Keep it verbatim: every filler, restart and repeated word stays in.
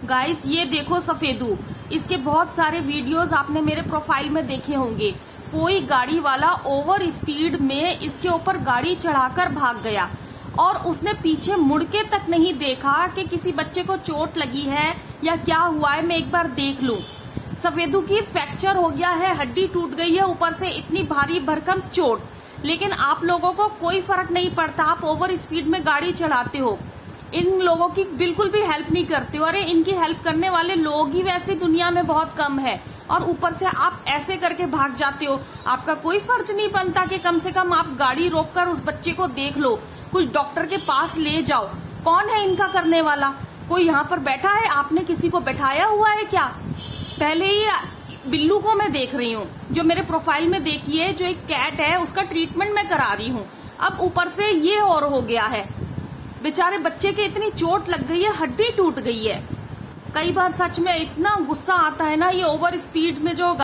Guys ये देखो सफेदू, इसके बहुत सारे वीडियोस आपने मेरे प्रोफाइल में देखे होंगे। कोई गाड़ी वाला ओवर स्पीड में इसके ऊपर गाड़ी चढ़ाकर भाग गया और उसने पीछे मुड़ के तक नहीं देखा कि किसी बच्चे को चोट लगी है या क्या हुआ है, मैं एक बार देख लूं। सफेदू की फ्रैक्चर हो गया है, हड्डी टूट गई है, ऊपर से इतनी भारी भरकम चोट, लेकिन आप लोगों को कोई फर्क नहीं पड़ता। आप ओवर स्पीड में गाड़ी चढ़ाते हो, इन लोगों की बिल्कुल भी हेल्प नहीं करते हो। अरे इनकी हेल्प करने वाले लोग ही वैसे दुनिया में बहुत कम है और ऊपर से आप ऐसे करके भाग जाते हो। आपका कोई फर्ज नहीं बनता कि कम से कम आप गाड़ी रोककर उस बच्चे को देख लो, कुछ डॉक्टर के पास ले जाओ। कौन है इनका करने वाला? कोई यहाँ पर बैठा है? आपने किसी को बैठाया हुआ है क्या? पहले ही बिल्लू को मैं देख रही हूँ, जो मेरे प्रोफाइल में देखिए, जो एक कैट है उसका ट्रीटमेंट मैं करा रही हूँ। अब ऊपर से ये और हो गया है। बेचारे बच्चे के इतनी चोट लग गई है, हड्डी टूट गई है। कई बार सच में इतना गुस्सा आता है ना, ये ओवर स्पीड में जो